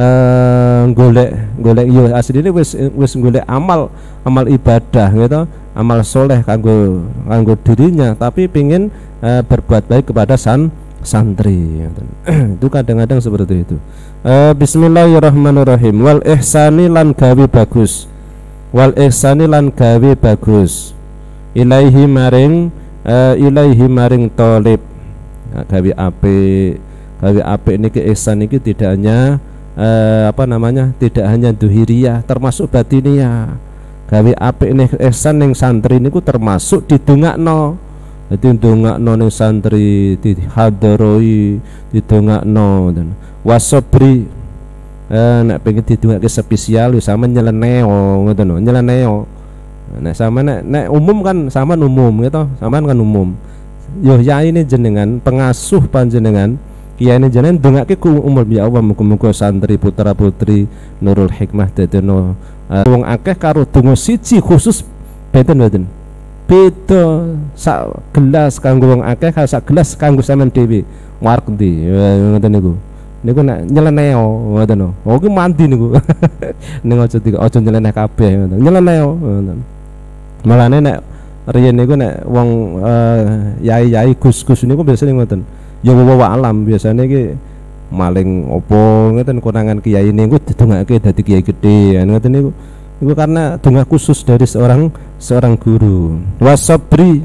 uh, golek golek yo asline wis wis golek amal amal ibadah gitu, amal soleh kanggo kanggo dirinya, tapi pengen uh, berbuat baik kepada san santri gitu. Itu kadang-kadang seperti itu. uh, Bismillahirrahmanirrahim. Wal ihsani lan gawe bagus, wal ihsani lan gawe bagus ilaihi maring uh, ilaihi maring thalib. Nah, gawe apik, gawe apik niki ihsan niki tidak hanya uh, apa namanya tidak hanya duhiriyah, termasuk batiniyah. Gawe apik nih ihsan ning santri niku termasuk didongakno. Dadi ndongakno ning santri, dihadroi, didongakno dan wasabri. Eh, nek pengen didongake spesial wis sama nyeleneo ngoten lho, nyeleneo. Nek sama nek nek umum kan sama umum gitu, sampean kan umum. Yo yai ini jenengan pengasuh panjenengan, kiai ini jenengan ndongake ku umum ya Allah, muga-muga santri putra-putri Nurul Hikmah dadeno uh, wong akeh karo donga siji khusus beten mboten. Beda sak gelas kanggo wong akeh, sak gelas kanggo sampean dhewe. Warek ndi ngoten niku. Niku nek nyeleneo ngoten lho. Oh ki mandi niku. Ning aja di aja nyeleneh kabeh ngoten. Nyeleneo ngoten. Malane nek riyen niku nek wong uh, yai-yai gus-gus niku biasane ngoten. Ya wawa alam biasane iki maling opo ngoten konangan kiai niku didongake dadi kiai gedhe ngoten niku. Itu karena doa khusus dari seorang seorang guru. Wasabri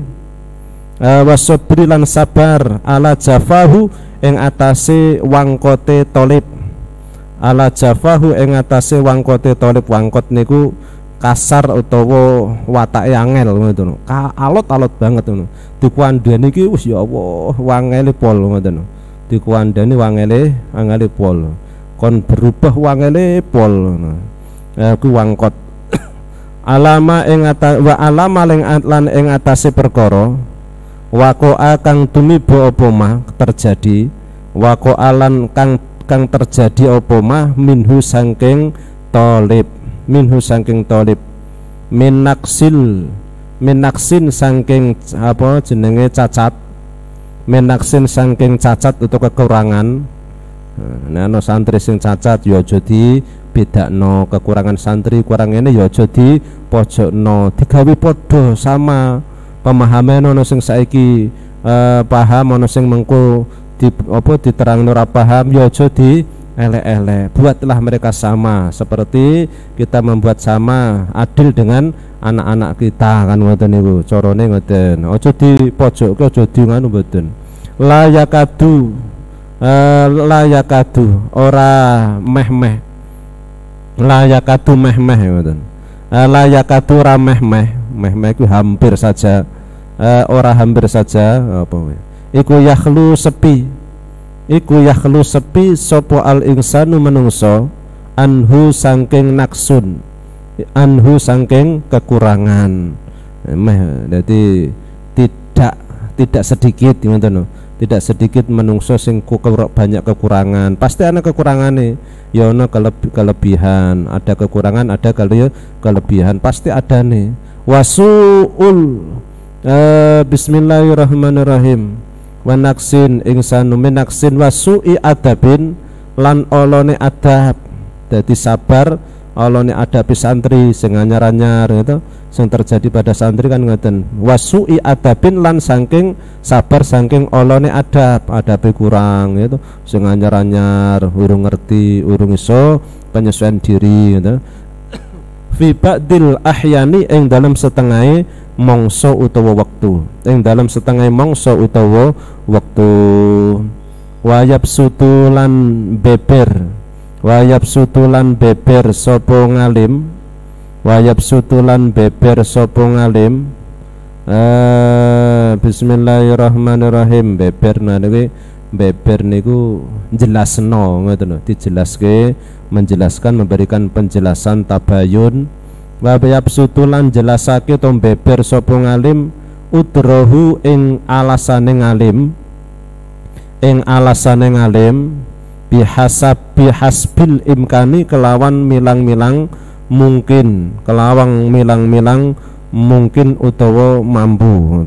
uh, wasabri lan sabar ala jafahu ing atase wangkote tolib, ala jafahu ing atase wangkote thalib. Wangkot niku kasar utawa watake angel ngoten. Alot-alot banget ngono. Dikuandani iki wis ya Allah wangele pol ngoten. Dikuandani wangele angele pol. Kon berubah wangele pol ngono. Eh ku wangkot. Alama ing ata wa alama ling lan ing atase perkara waqa'a kang tumiba apa mah terjadi waqa'alan kang kang terjadi apa mah minhu saking thalib minhu saking thalib minaksil minaksin saking apa jenenge cacat minaksin saking cacat utawa kekurangan. Nah ana santri sing cacat ya aja dibedakno, kekurangan santri kurang ngene ya aja dipojokno, digawe padha sama pemahaman ana sing saiki eh, paham ana sing mengko di apa diterangno ora paham ya aja di elek-elek. Buatlah mereka sama seperti kita membuat sama adil dengan anak-anak kita kan ngoten niku carane ngoten. Aja dipojokke, aja di ngono mboten. La yakadu uh, la yakadu ora meh-meh. La yakadu meh-meh ngoten. Uh, la yakadu ora meh-meh. Meh-meh iku hampir saja uh, ora hampir saja apa iku yakhlu sepi. Iku yakhlu sepi sapa al insanu menungso anhu saking naksun, anhu saking kekurangan. Meh dadi tidak tidak sedikit ngoten. Tidak sedikit menungso sing banyak kekurangan. Pasti ana kekurangane. Ya ana keleb kelebihan, ada kekurangan, ada kele kelebihan, pasti ada nih. Wasuul uh, bismillahirrahmanirrahim. Wa naksin insanu minaksin wasu'i adabin lan olone adab. Dadi sabar olone adab santri sing anyar-anyar gitu sing terjadi pada santri kan ngoten. Wasu'i adabin lan saking sabar saking olone adab, adabe kurang gitu sing anyar-anyar urung ngerti, urung iso penyesuaian diri gitu. Fi ba'dil ahyani ing dalam setengah mongso utawa waktu ing dalam setengah mongso utawa waktu. Wayab sutulan beber wayab sutulan beber sapa ngalim wayab sutulan beber sapa ngalim. eh, Bismillahirrahmanirrahim. Beber niki beber niku jelasno ngoten lho, dijelaske menjelaskan memberikan penjelasan tabayun. Wa yabsutulan jelasake to beber sapa ngalim udrohu ing alasane ngalim ing alasane ngalim bihasab bihasbil imkani kelawan milang-milang mungkin kelawang milang-milang mungkin utawa mampu.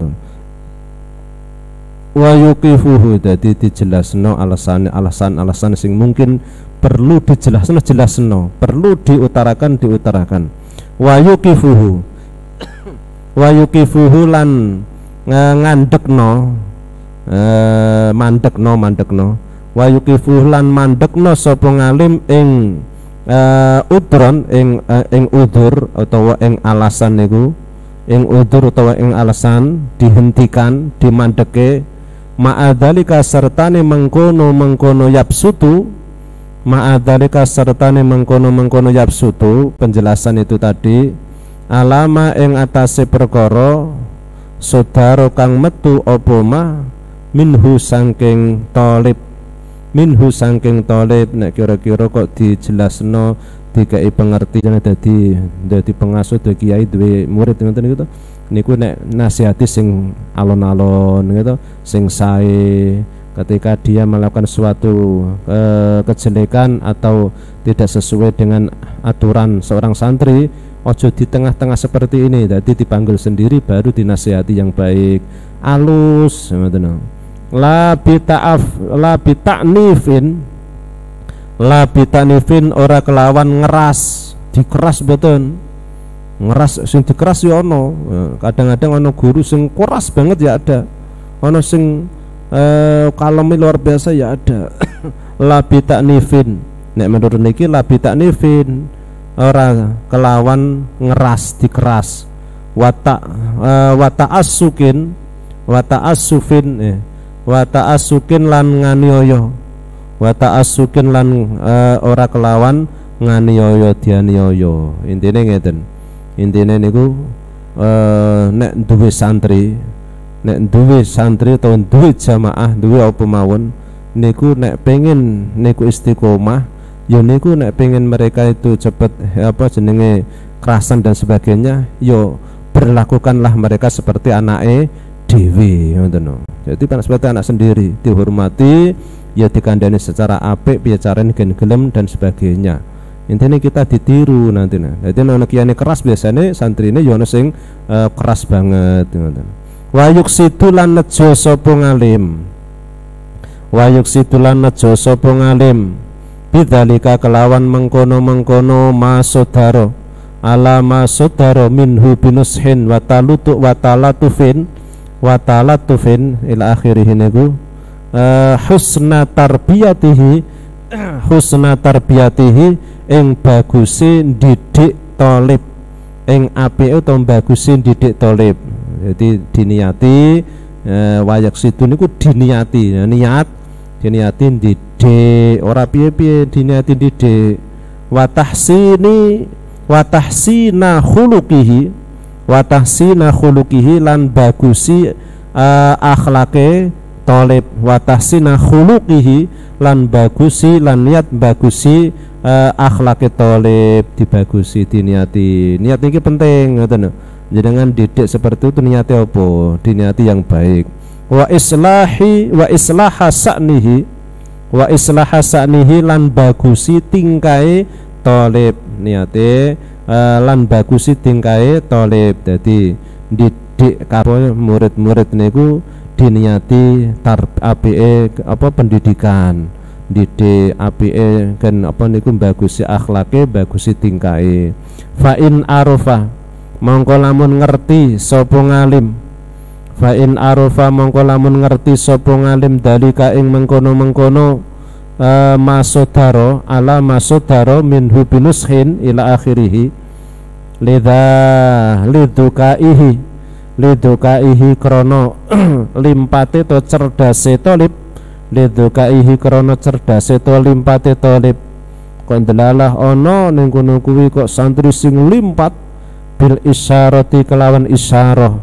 Wa yuqifuhu dadi dijelasno alasane alasan-alasan sing mungkin perlu dijelasno jelasno perlu diutarakan diutarakan. Wa yuqifuhu wa yuqifuhu lan ngandekno eh, mandekno mandekno wa yuqifuhu lan mandekno sapa ngalim ing eh, udron ing eh, ing udzur utawa ing alasan niku ing udzur utawa ing alasan dihentikan dimandeke ma'adzalika sertane mengkono mengkono yapsutu ma'adzalika sertane mengkono mengkono yapsutu. Penjelasan itu tadi alama ing atase perkara saudara kang metu apa mah minhu saking thalib minhu saking thalib. Nek kira-kira kok dijelasno dikai pengertian dadi dadi pengasuh dadi kiai duwe murid ngoten niku niku nek nasihati sing alon-alon gitu sing sae ketika dia melakukan suatu ke kejelekan atau tidak sesuai dengan aturan seorang santri, ojo di tengah-tengah seperti ini. Jadi dipanggil sendiri baru dinasihati yang baik, alus. La bita'af, la bita'nifin, la bita'nifin ora kelawan ngeras, dikeras betul. Ngeras sing dikeras ya ono. Kadang-kadang ono guru sing keras banget ya ada. Ono sing Uh, kalemi luar biasa ya ada. Labi taknifin. Nek menurut niki labi taknifin ora kelawan ngeras dikeras. Wata uh, wata asukin wata asufin eh. Wata asukin lan nganiaya wa ta'assukin lan uh, ora kelawan nganiaya dianiaya. Intine ngeten, intine niku uh, nek duwe santri, nek duwe santri atau duwe jamaah, duwe apa mawon niku nek pengen niku istiqomah, ya niku nek pengen mereka itu cepet apa jenenge kerasan dan sebagainya, yo berlakukanlah mereka seperti anake dhewe ngoten. Jadi kan seperti anak sendiri, dihormati, ya dikandani secara apik, bicarane gelem dan sebagainya. Intinya kita ditiru nanti nah. Jadi nek kiyane keras biasanya santrine yo ana sing uh, keras banget ngoten. Wa yuksitu lan nejo sapa ngalim. Wa yuksitu lan nejo sapa ngalim. Bidzalika kelawan mengkono-mengkono masodaro ala masodaro minhu binushin wa talutu wa talatufin wa talatufin ila akhirih niku uh, husna tarbiyatihi husna tarbiyatihi ing bagusi didik tolib, ing apike utawa bagusi didik tolib. Jadi diniati uh, wayak situ niku diniati ya, niat diniati didik ora piye-piye, diniati didik wa tahsini wa tahsina khuluqihi wa tahsina khuluqihi lan bagusi uh, akhlake tolib wa tahsina khuluqihi lan bagusi lan niat bagusi uh, akhlake tolib, dibagusi diniati. Niat ini penting ngoten. Jangan didik seperti itu niatnya apa? Diniati yang baik. Wa islahi wa islaha sa'nihi wa islaha sa'nihi lan bagusi tingkai tolib, niate uh, lan bagusi tingkai tolib. Jadi didik karo murid-murid niku diniati tar apike apa pendidikan, didik apike kan apa niku bagusi akhlake, bagusi tingkai. Fa in arafa mongko lamun ngerti sapa ngalim, fa in arafa mongko lamun ngerti sapa ngalim dalika ing mengkono-mengkono Uh, masodaro ala masodaro minhu binushin ila akhirih lidha lidukaihi lidukaihi krono limpate to cerdase tolib lidukaihi krono cerdase to limpate tolib. Kok ndelalah ono ning kono kuwi kok santri sing limpat bil isyarati kelawan isyarah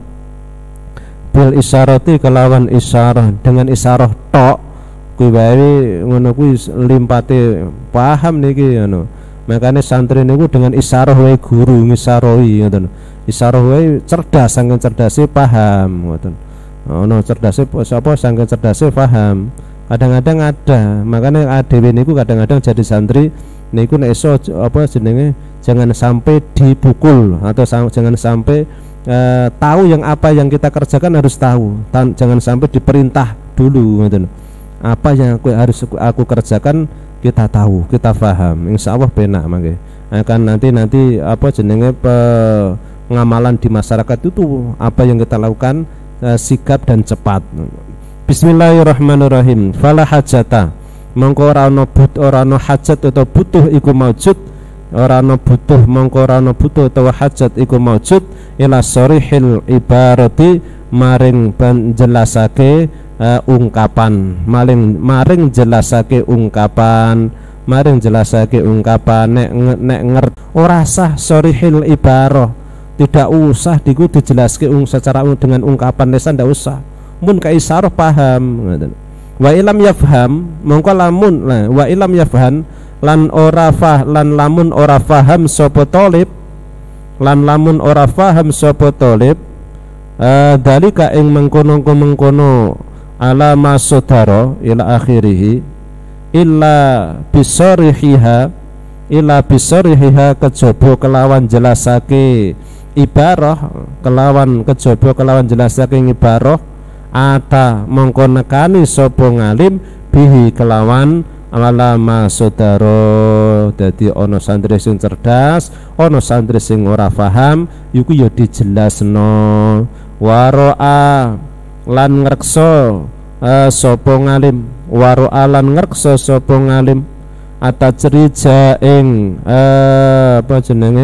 bil isyarati kelawan isyarah dengan isyarah tok kuwi wae ngono kuwi limpate paham niki ngono. Makane santri niku dengan isyarah wae guru ngisarahi ngoten. Isyarah wae cerdas, saking cerdase paham ngoten. Ono cerdase sapa saking cerdase paham. Kadang-kadang ada, makane dhewe niku kadang-kadang jadi santri niku nek iso apa jenenge jangan sampai dipukul atau jangan sampai uh, tahu yang apa yang kita kerjakan harus tahu. Tan, jangan sampai diperintah dulu ngoten. Apa yang aku harus aku, aku kerjakan kita tahu, kita paham, insya Allah benak mangke. Akan nanti nanti apa jenenge pengamalan di masyarakat itu apa yang kita lakukan eh, sigap dan cepat. Bismillahirrahmanirrahim. Fala hajata mongko ora ana but ora ana hajat atau butuh iku maujud, ora ana butuh mongko ora ana butuh utawa hajat iku maujud ila sarihil ibarati maring penjelasake Uh, ungkapan maring maring jelasake ungkapan maring jelasake ungkapan nek nek ngerti ora sah sorihil ibarah, tidak usah diku dijelaske ung secara ung, dengan ungkapan lesan ndak usah, mun ka isyarah paham ngoten. Wa ilam yafham mongko lamun lah wa ilam yafhan lan ora fah lan lamun ora faham sapa talib lan lamun ora faham sapa talib uh, dalika ing mengkono-mengkono ala masodaro ila akhirih illa bisarihiha illa bisarihiha kejaba kelawan jelasake ibarah kelawan kejaba kelawan jelasake ibarah ata mongko nekani sapa ngalim bihi kelawan ala masodaro. Dadi ana santri sing cerdas, ana santri sing ora paham, iku ya dijelasno. Waro'a lan ngrekso uh, sapa ngalim waro alan ngrekso sapa ngalim atatrija ing uh, apa jenenge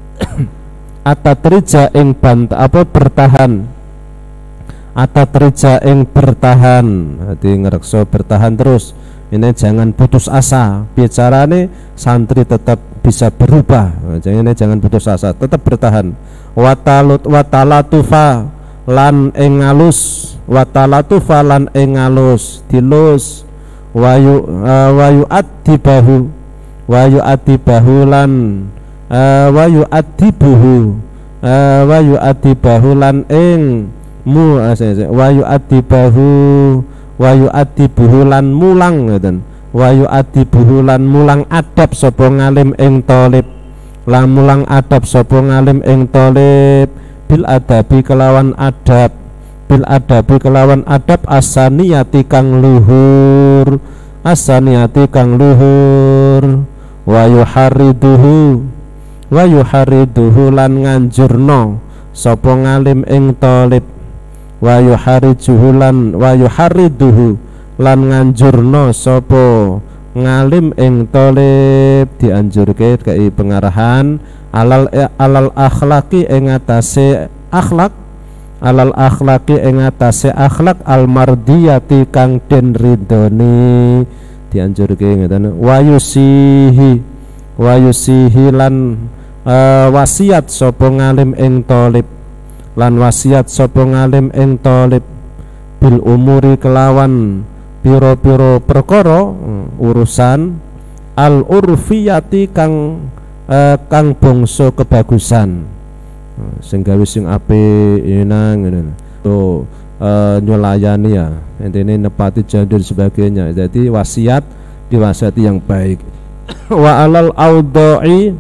atatrija ing bant apa bertahan atatrija ing bertahan. Dadi ngrekso bertahan terus Ini jangan putus asa. Bicarane santri tetap bisa berubah. Jangan ini jangan putus asa, tetap bertahan. Watalut watalatufa lan ing alus, watalatufa lan ing alus, dilus wayu uh, wayu adibahu wayu adibahu lan uh, wayu adibuhu uh, wayu adibahu lan ing mu uh, wayu adibahu wayu adibuhu lan mulang ngoten. Wayu adibuhu lan mulang adab sapa ngalim ing thalib, lan mulang adab sapa ngalim ing thalib bil adabi kelawan adab, bil adabi kelawan adab asaniyati kang luhur, asaniyati kang luhur. Wa yuhariduhu wa yuhariduhu lan nganjurno sapa ngalim ing thalib, wa yuhariduhu lan wa yuhariduhu lan nganjurno sapa ngalim ing thalib, dianjurke kei pengarahan alal alal akhlaqi ing atase akhlak, alal akhlaqi ing atase akhlak al mardiyati kang den ridhoni, dianjurke ngeten. Wayusihi wayusihi lan uh, wasiat sapa ngalim ing thalib, lan wasiat sapa ngalim ing thalib bil umuri kelawan piro-piro perkara urusan al urfiyati kang uh, kang bangsa kebagusan, sing gawe sing apik nang ngene to uh, nyolayani ya intine nepati janji dan sebagainya. Jadi wasiat diwasiati yang baik. Wa alal audai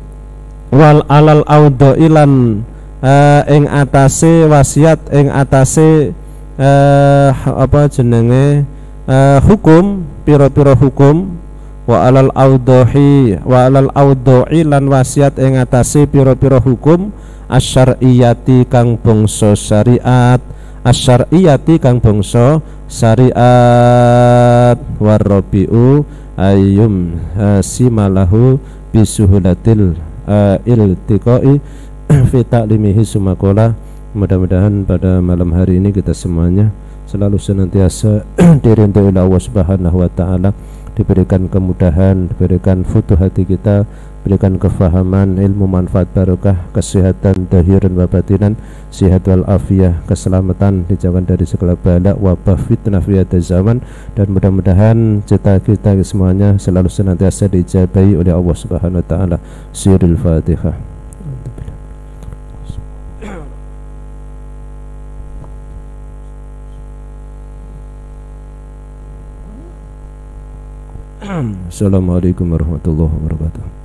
wal alal audai lan uh, ing atase wasiat ing atase uh, apa jenenge uh, hukum pira-pira hukum. Wa alal audahi wa alal audai lan wasiat ing atase pira-pira hukum asyariyati kang bangsa syariat, asyariyati kang bangsa syariat. Warabiu ayyum simalahu bisuhulatil uh, iltiqai fi ta'limihi sumakola. Mudah-mudahan pada malam hari ini kita semuanya selalu senantiasa dirindu oleh Allah Subhanahu wa taala, diberikan kemudahan, diberikan futuh hati kita, berikan kefahaman, ilmu manfaat barokah, kesehatan zahiran wa batinan, sehat wal afiyah, keselamatan, dijauhkan dari segala bala, wabah, fitnah fi zaman, dan mudah-mudahan cita kita semuanya selalu senantiasa dijabahi oleh Allah Subhanahu wa taala. Sirul Fatihah. Assalamualaikum warahmatullahi wabarakatuh.